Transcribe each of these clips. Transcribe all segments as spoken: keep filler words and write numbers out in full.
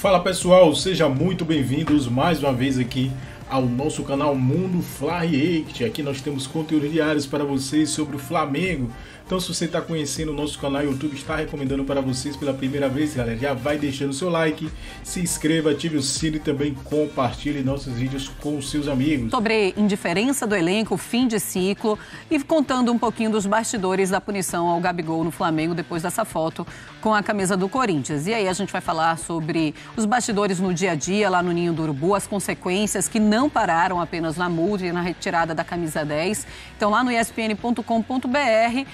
Fala pessoal, sejam muito bem-vindos mais uma vez aqui ao nosso canal Mundo Fla React. Aqui nós temos conteúdos diários para vocês sobre o Flamengo. Então se você está conhecendo o nosso canal YouTube, está recomendando para vocês pela primeira vez, galera, já vai deixando seu like, se inscreva, ative o sino e também compartilhe nossos vídeos com os seus amigos. Sobre indiferença do elenco, fim de ciclo e contando um pouquinho dos bastidores da punição ao Gabigol no Flamengo depois dessa foto com a camisa do Corinthians. E aí a gente vai falar sobre os bastidores no dia a dia lá no Ninho do Urubu, as consequências que não pararam apenas na multa e na retirada da camisa dez. Então lá no E S P N ponto com ponto B R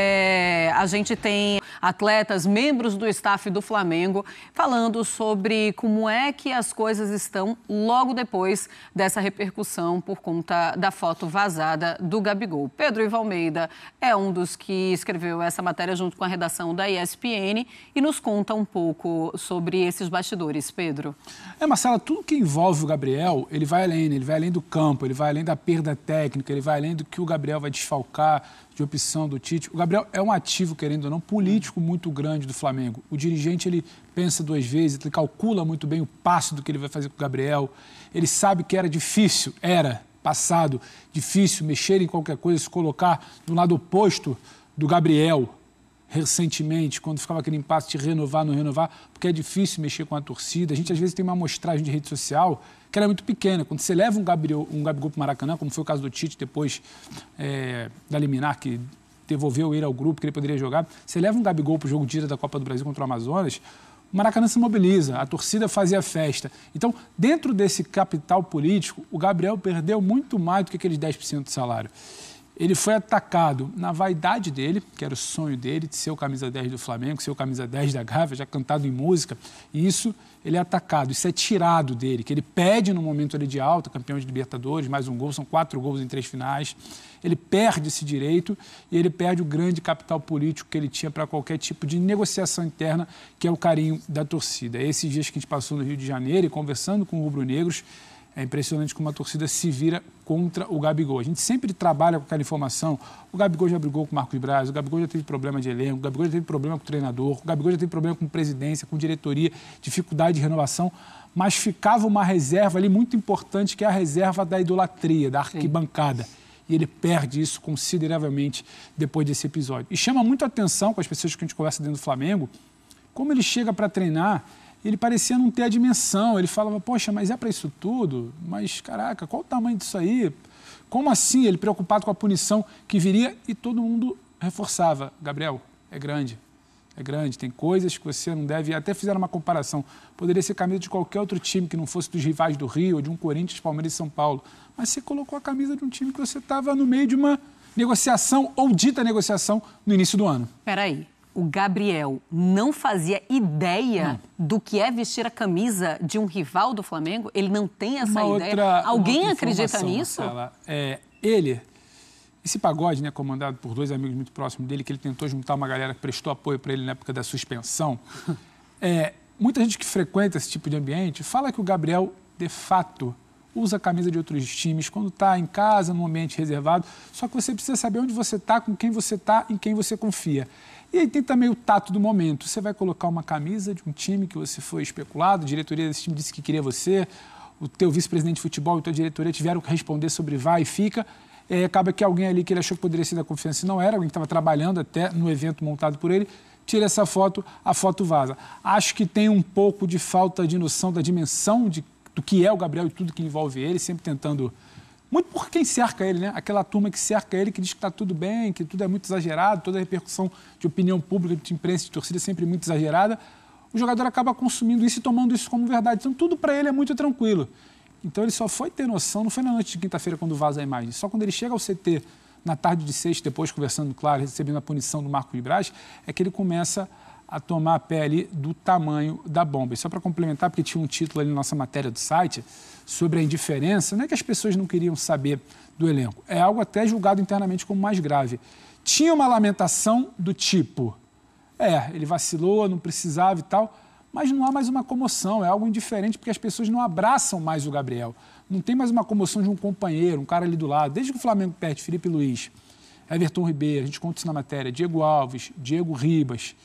é, a gente tem atletas, membros do staff do Flamengo, falando sobre como é que as coisas estão logo depois dessa repercussão por conta da foto vazada do Gabigol. Pedro Ivo Almeida é um dos que escreveu essa matéria junto com a redação da E S P N e nos conta um pouco sobre esses bastidores. Pedro. É, Marcela, tudo que envolve o Gabriel, ele vai além, ele vai além do campo, ele vai além da perda técnica, ele vai além do que o Gabriel vai desfalcar de opção do Tite. O Gabriel é um ativo, querendo ou não, político muito grande do Flamengo. O dirigente, ele pensa duas vezes, ele calcula muito bem o passo do que ele vai fazer com o Gabriel. Ele sabe que era difícil, era, passado, difícil mexer em qualquer coisa, se colocar do lado oposto do Gabriel, recentemente, quando ficava aquele impasse de renovar, não renovar, porque é difícil mexer com a torcida. A gente, às vezes, tem uma amostragem de rede social que era muito pequena. Quando você leva um Gabigol, um Gabigol para o Maracanã, como foi o caso do Tite, depois é, da liminar, que devolveu ele ao grupo, que ele poderia jogar, você leva um Gabigol para o jogo de ida da Copa do Brasil contra o Amazonas, o Maracanã se mobiliza, a torcida fazia festa. Então, dentro desse capital político, o Gabriel perdeu muito mais do que aqueles dez por cento do salário. Ele foi atacado na vaidade dele, que era o sonho dele, de ser o camisa dez do Flamengo, ser o camisa dez da Gávea, já cantado em música, e isso ele é atacado, isso é tirado dele, que ele pede no momento ali de alta, campeão de Libertadores, mais um gol, são quatro gols em três finais, ele perde esse direito e ele perde o grande capital político que ele tinha para qualquer tipo de negociação interna, que é o carinho da torcida. Esses dias que a gente passou no Rio de Janeiro e conversando com rubro-negros, é impressionante como a torcida se vira contra o Gabigol. A gente sempre trabalha com aquela informação. O Gabigol já brigou com o Marcos Braz, o Gabigol já teve problema de elenco, o Gabigol já teve problema com o treinador, o Gabigol já teve problema com presidência, com diretoria, dificuldade de renovação, mas ficava uma reserva ali muito importante, que é a reserva da idolatria, da arquibancada. Sim. E ele perde isso consideravelmente depois desse episódio. E chama muito a atenção com as pessoas que a gente conversa dentro do Flamengo, como ele chega para treinar. Ele parecia não ter a dimensão, ele falava, poxa, mas é para isso tudo? Mas, caraca, qual o tamanho disso aí? Como assim? Ele preocupado com a punição que viria e todo mundo reforçava. Gabriel, é grande, é grande, tem coisas que você não deve... Até fizeram uma comparação, poderia ser camisa de qualquer outro time que não fosse dos rivais do Rio, ou de um Corinthians, Palmeiras e São Paulo. Mas você colocou a camisa de um time que você estava no meio de uma negociação, ou dita negociação, no início do ano. Peraí. O Gabriel não fazia ideia não. do que é vestir a camisa de um rival do Flamengo? Ele não tem essa uma ideia? Outra, Alguém acredita nisso? Marcela, é, ele, esse pagode, né, comandado por dois amigos muito próximos dele, que ele tentou juntar uma galera que prestou apoio para ele na época da suspensão, é, muita gente que frequenta esse tipo de ambiente fala que o Gabriel, de fato, usa a camisa de outros times quando está em casa, num ambiente reservado, só que você precisa saber onde você está, com quem você está, em quem você confia. E aí tem também o tato do momento. Você vai colocar uma camisa de um time que você foi especulado, a diretoria desse time disse que queria você, o teu vice-presidente de futebol e a tua diretoria tiveram que responder sobre vai e fica, e aí acaba que alguém ali que ele achou que poderia ser da confiança e não era, alguém que estava trabalhando até no evento montado por ele, tira essa foto, a foto vaza. Acho que tem um pouco de falta de noção da dimensão de, do que é o Gabriel e tudo que envolve ele, sempre tentando... Muito por quem cerca ele, né? Aquela turma que cerca ele, que diz que está tudo bem, que tudo é muito exagerado, toda a repercussão de opinião pública, de imprensa, de torcida é sempre muito exagerada. O jogador acaba consumindo isso e tomando isso como verdade. Então, tudo para ele é muito tranquilo. Então, ele só foi ter noção, não foi na noite de quinta-feira quando vaza a imagem, só quando ele chega ao C T, na tarde de sexta, depois conversando, claro, recebendo a punição do Marcos Braz, é que ele começa a tomar a pé ali do tamanho da bomba. E só para complementar, porque tinha um título ali na nossa matéria do site sobre a indiferença, não é que as pessoas não queriam saber do elenco, é algo até julgado internamente como mais grave. Tinha uma lamentação do tipo, é, ele vacilou, não precisava e tal, mas não há mais uma comoção, é algo indiferente porque as pessoas não abraçam mais o Gabriel. Não tem mais uma comoção de um companheiro, um cara ali do lado. Desde que o Flamengo perde Felipe Luiz, Everton Ribeiro, a gente conta isso na matéria, Diego Alves, Diego Ribas,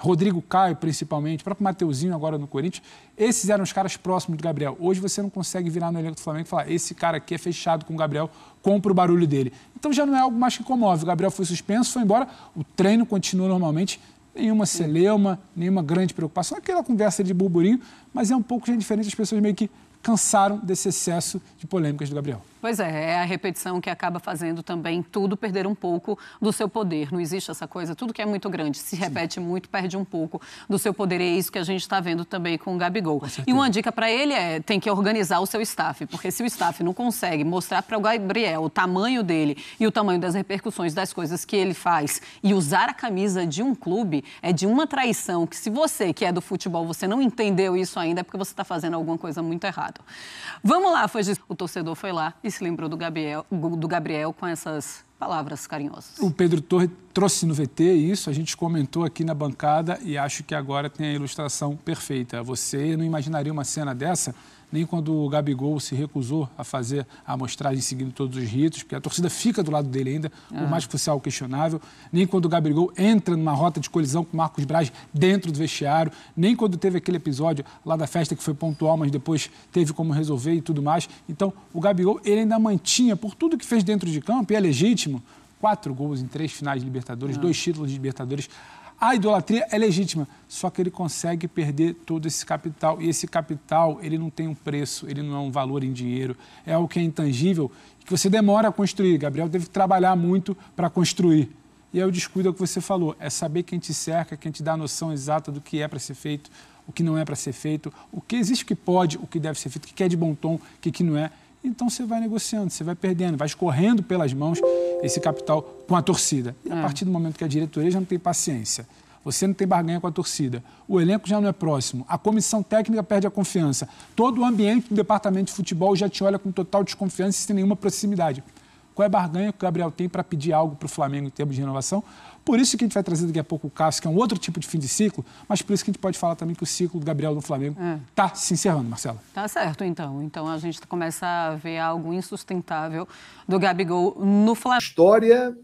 Rodrigo Caio, principalmente, o próprio Mateuzinho agora no Corinthians, esses eram os caras próximos do Gabriel. Hoje você não consegue virar no elenco do Flamengo e falar, esse cara aqui é fechado com o Gabriel, compra o barulho dele. Então já não é algo mais que comove. O Gabriel foi suspenso, foi embora, o treino continua normalmente, nenhuma celeuma, nenhuma grande preocupação, aquela conversa de burburinho, mas é um pouco já diferente, as pessoas meio que cansaram desse excesso de polêmicas do Gabriel. Pois é, é a repetição que acaba fazendo também tudo perder um pouco do seu poder. Não existe essa coisa, tudo que é muito grande, se repete Sim. muito, perde um pouco do seu poder. E é isso que a gente está vendo também com o Gabigol. Com e uma dica para ele é, tem que organizar o seu staff, porque se o staff não consegue mostrar para o Gabriel o tamanho dele e o tamanho das repercussões das coisas que ele faz e usar a camisa de um clube, é de uma traição que se você, que é do futebol, você não entendeu isso ainda, é porque você está fazendo alguma coisa muito errada. Vamos lá, foi o torcedor foi lá e se lembrou do Gabriel, do Gabriel com essas palavras carinhosas. O Pedro Torre trouxe no V T isso, a gente comentou aqui na bancada e acho que agora tem a ilustração perfeita. Você não imaginaria uma cena dessa nem quando o Gabigol se recusou a fazer a amostragem seguindo todos os ritos, porque a torcida fica do lado dele ainda, ah. por mais que fosse algo questionável, nem quando o Gabigol entra numa rota de colisão com o Marcos Braz dentro do vestiário, nem quando teve aquele episódio lá da festa que foi pontual, mas depois teve como resolver e tudo mais. Então, o Gabigol, ele ainda mantinha, por tudo que fez dentro de campo, e é legítimo, quatro gols em três finais de Libertadores, ah. dois títulos de Libertadores. A idolatria é legítima, só que ele consegue perder todo esse capital. E esse capital, ele não tem um preço, ele não é um valor em dinheiro. É algo que é intangível e que você demora a construir. Gabriel teve que trabalhar muito para construir. E aí o descuido é o que você falou, é saber quem te cerca, quem te dá a noção exata do que é para ser feito, o que não é para ser feito, o que existe que pode, o que deve ser feito, o que é de bom tom, o que não é. Então você vai negociando, você vai perdendo, vai escorrendo pelas mãos esse capital com a torcida. E a é. partir do momento que a diretoria já não tem paciência, você não tem barganha com a torcida, o elenco já não é próximo, a comissão técnica perde a confiança, todo o ambiente do departamento de futebol já te olha com total desconfiança e sem nenhuma proximidade. Qual é a barganha que o Gabriel tem para pedir algo para o Flamengo em termos de renovação? Por isso que a gente vai trazer daqui a pouco o Cássio, que é um outro tipo de fim de ciclo, mas por isso que a gente pode falar também que o ciclo do Gabriel no Flamengo está é. se encerrando, Marcela. Tá certo, então. Então a gente começa a ver algo insustentável do Gabigol no Flamengo. História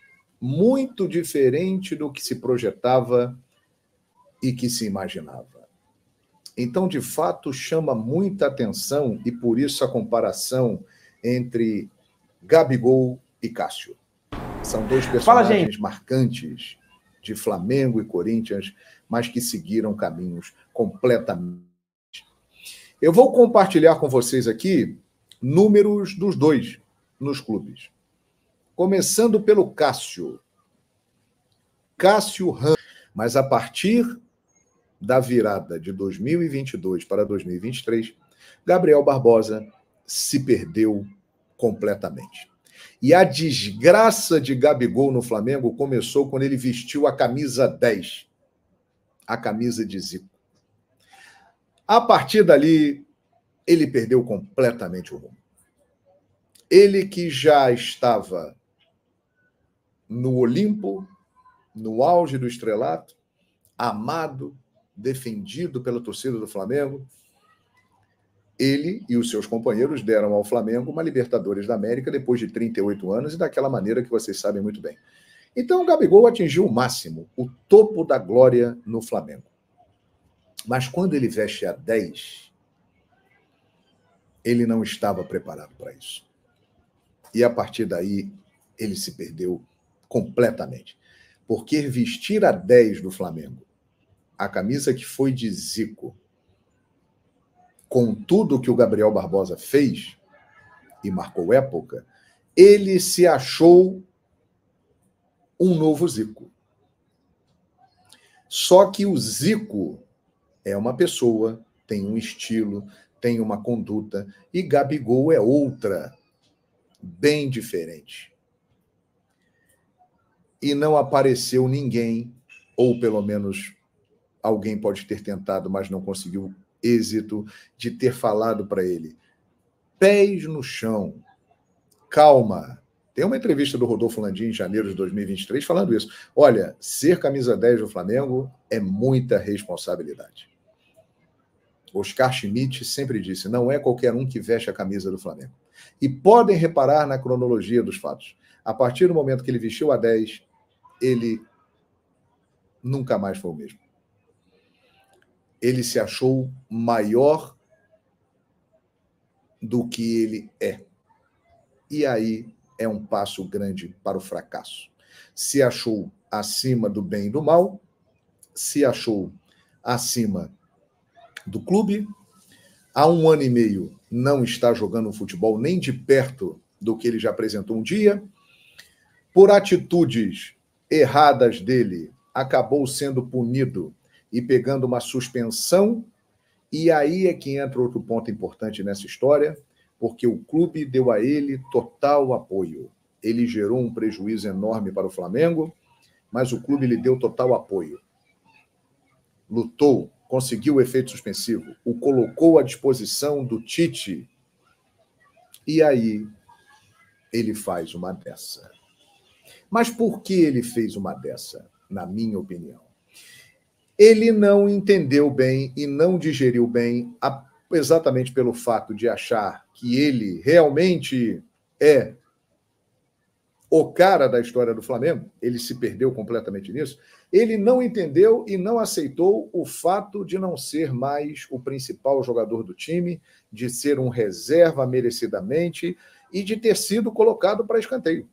muito diferente do que se projetava e que se imaginava. Então, de fato, chama muita atenção e por isso a comparação entre Gabigol e Cássio. São dois personagens Fala, marcantes de Flamengo e Corinthians, mas que seguiram caminhos completamente. Eu vou compartilhar com vocês aqui números dos dois nos clubes. Começando pelo Cássio. Cássio Ramos. Mas a partir da virada de dois mil e vinte e dois para dois mil e vinte e três, Gabriel Barbosa se perdeu completamente. E a desgraça de Gabigol no Flamengo começou quando ele vestiu a camisa dez, a camisa de Zico. A partir dali, ele perdeu completamente o rumo. Ele que já estava no Olimpo, no auge do estrelato, amado, defendido pela torcida do Flamengo, ele e os seus companheiros deram ao Flamengo uma Libertadores da América depois de trinta e oito anos e daquela maneira que vocês sabem muito bem. Então o Gabigol atingiu o máximo, o topo da glória no Flamengo. Mas quando ele veste a dez, ele não estava preparado para isso. E a partir daí, ele se perdeu completamente. Porque vestir a dez do Flamengo, a camisa que foi de Zico, com tudo que o Gabriel Barbosa fez e marcou época, ele se achou um novo Zico. Só que o Zico é uma pessoa, tem um estilo, tem uma conduta, e Gabigol é outra, bem diferente. E não apareceu ninguém, ou pelo menos alguém pode ter tentado, mas não conseguiu êxito, de ter falado para ele: pés no chão, calma. Tem uma entrevista do Rodolfo Landim em janeiro de dois mil e vinte e três falando isso. Olha, ser camisa dez do Flamengo é muita responsabilidade. Oscar Schmidt sempre disse: não é qualquer um que veste a camisa do Flamengo. E podem reparar na cronologia dos fatos. A partir do momento que ele vestiu a dez, ele nunca mais foi o mesmo. ele se achou maior do que ele é. E aí é um passo grande para o fracasso. Se achou acima do bem e do mal, se achou acima do clube, há um ano e meio não está jogando futebol nem de perto do que ele já apresentou um dia, por atitudes erradas dele, acabou sendo punido e pegando uma suspensão, e aí é que entra outro ponto importante nessa história, porque o clube deu a ele total apoio. Ele gerou um prejuízo enorme para o Flamengo, mas o clube lhe deu total apoio. Lutou, conseguiu o efeito suspensivo, o colocou à disposição do Tite, e aí ele faz uma dessa. Mas por que ele fez uma dessa, na minha opinião? Ele não entendeu bem e não digeriu bem, exatamente pelo fato de achar que ele realmente é o cara da história do Flamengo, ele se perdeu completamente nisso, ele não entendeu e não aceitou o fato de não ser mais o principal jogador do time, de ser um reserva merecidamente e de ter sido colocado para escanteio.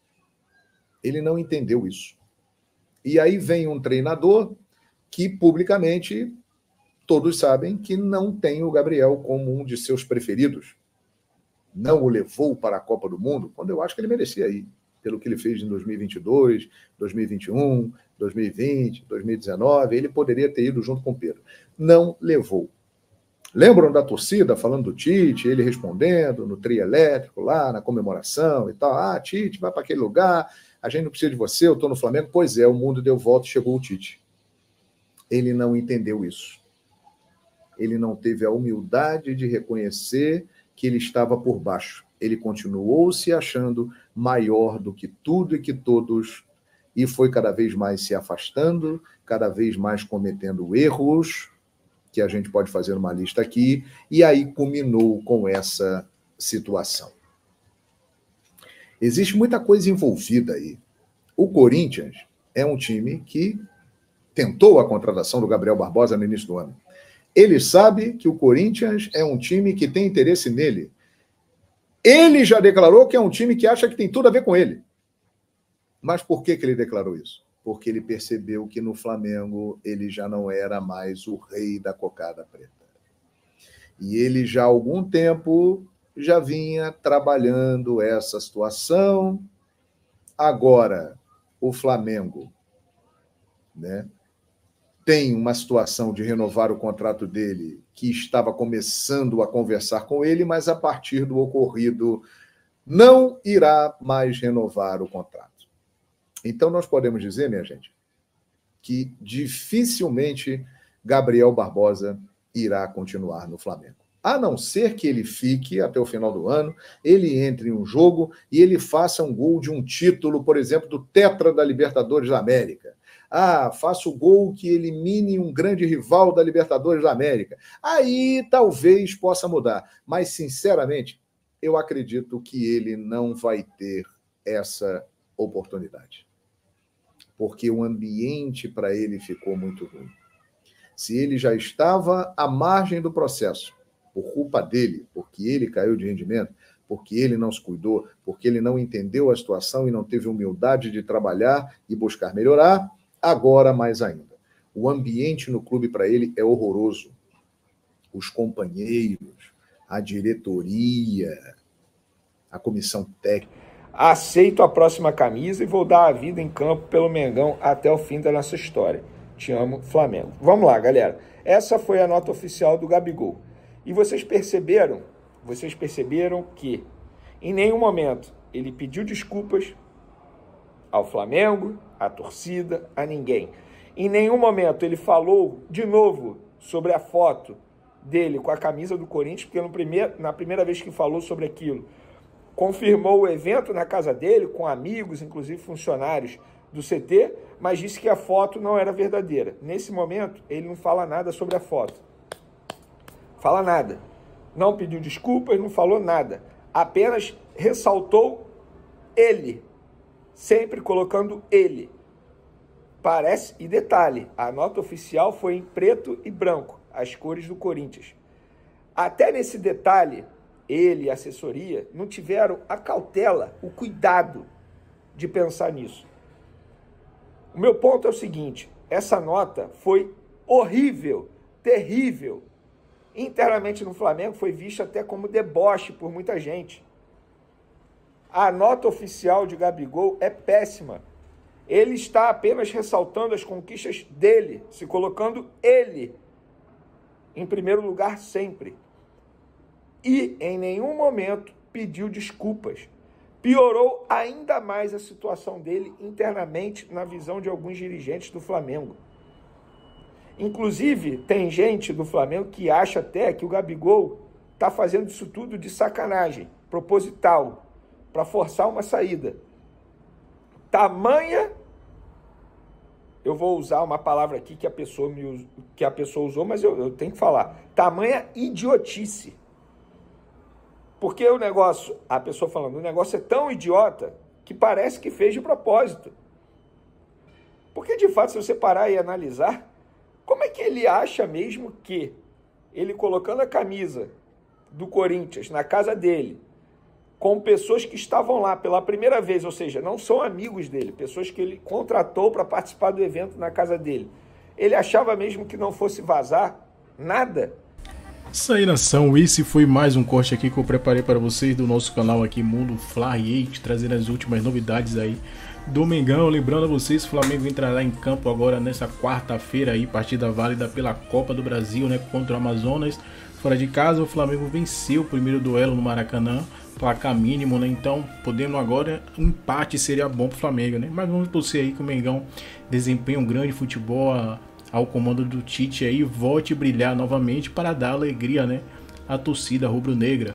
Ele não entendeu isso. E aí vem um treinador que, publicamente, todos sabem que não tem o Gabriel como um de seus preferidos. Não o levou para a Copa do Mundo, quando eu acho que ele merecia ir, pelo que ele fez em dois mil e vinte e dois, dois mil e vinte e um, dois mil e vinte, dois mil e dezenove, ele poderia ter ido junto com o Pedro. Não levou. Lembram da torcida falando do Tite, ele respondendo no trio elétrico, lá na comemoração e tal? Ah, Tite, vai para aquele lugar, a gente não precisa de você, eu estou no Flamengo. Pois é, o mundo deu volta e chegou o Tite. Ele não entendeu isso. Ele não teve a humildade de reconhecer que ele estava por baixo. Ele continuou se achando maior do que tudo e que todos, e foi cada vez mais se afastando, cada vez mais cometendo erros, que a gente pode fazer uma lista aqui, e aí culminou com essa situação. Existe muita coisa envolvida aí. O Corinthians é um time que tentou a contratação do Gabriel Barbosa no início do ano. Ele sabe que o Corinthians é um time que tem interesse nele. Ele já declarou que é um time que acha que tem tudo a ver com ele. Mas por que que ele declarou isso? Porque ele percebeu que no Flamengo ele já não era mais o rei da cocada preta. E ele já há algum tempo já vinha trabalhando essa situação. Agora, o Flamengo, né, tem uma situação de renovar o contrato dele, que estava começando a conversar com ele, mas a partir do ocorrido não irá mais renovar o contrato. Então nós podemos dizer, minha gente, que dificilmente Gabriel Barbosa irá continuar no Flamengo. A não ser que ele fique até o final do ano, ele entre em um jogo e ele faça um gol de um título, por exemplo, do Tetra da Libertadores da América. Ah, faça o gol que elimine um grande rival da Libertadores da América. Aí talvez possa mudar. Mas, sinceramente, eu acredito que ele não vai ter essa oportunidade. Porque o ambiente para ele ficou muito ruim. Se ele já estava à margem do processo, por culpa dele, porque ele caiu de rendimento, porque ele não se cuidou, porque ele não entendeu a situação e não teve humildade de trabalhar e buscar melhorar, agora mais ainda. O ambiente no clube para ele é horroroso. Os companheiros, a diretoria, a comissão técnica. Aceito a próxima camisa e vou dar a vida em campo pelo Mengão até o fim da nossa história. Te amo, Flamengo. Vamos lá, galera. Essa foi a nota oficial do Gabigol. E vocês perceberam, vocês perceberam que em nenhum momento ele pediu desculpas ao Flamengo, à torcida, a ninguém. Em nenhum momento ele falou de novo sobre a foto dele com a camisa do Corinthians, porque no primeiro, na primeira vez que falou sobre aquilo, confirmou o evento na casa dele, com amigos, inclusive funcionários do C T, mas disse que a foto não era verdadeira. Nesse momento, ele não fala nada sobre a foto. Fala nada. Não pediu desculpas, não falou nada. Apenas ressaltou ele. Sempre colocando ele. Parece, e detalhe, a nota oficial foi em preto e branco. as cores do Corinthians. Até nesse detalhe, ele e a assessoria não tiveram a cautela, o cuidado de pensar nisso. O meu ponto é o seguinte, essa nota foi horrível, terrível. Internamente no Flamengo foi vista até como deboche por muita gente. A nota oficial de Gabigol é péssima. Ele está apenas ressaltando as conquistas dele, se colocando ele em primeiro lugar sempre. E em nenhum momento pediu desculpas. Piorou ainda mais a situação dele internamente na visão de alguns dirigentes do Flamengo. Inclusive, tem gente do Flamengo que acha até que o Gabigol está fazendo isso tudo de sacanagem, proposital, para forçar uma saída. Tamanha, eu vou usar uma palavra aqui que a pessoa, me, que a pessoa usou, mas eu, eu tenho que falar. Tamanha idiotice. Porque o negócio, a pessoa falando, o negócio é tão idiota que parece que fez de propósito. Porque, de fato, se você parar e analisar, como é que ele acha mesmo que ele colocando a camisa do Corinthians na casa dele, com pessoas que estavam lá pela primeira vez, ou seja, não são amigos dele, pessoas que ele contratou para participar do evento na casa dele, ele achava mesmo que não fosse vazar nada? Isso aí, nação, esse foi mais um corte aqui que eu preparei para vocês do nosso canal aqui, Mundo Fly oito, trazendo as últimas novidades aí do Mengão. Lembrando a vocês, o Flamengo entrará em campo agora nessa quarta-feira aí, partida válida pela Copa do Brasil, né, contra o Amazonas. Fora de casa, o Flamengo venceu o primeiro duelo no Maracanã, placar mínimo, né, então podendo agora, um empate seria bom para o Flamengo, né, mas vamos torcer aí que o Mengão desempenhe um grande futebol a, ao comando do Tite aí, volte a brilhar novamente para dar alegria, né, à torcida rubro-negra.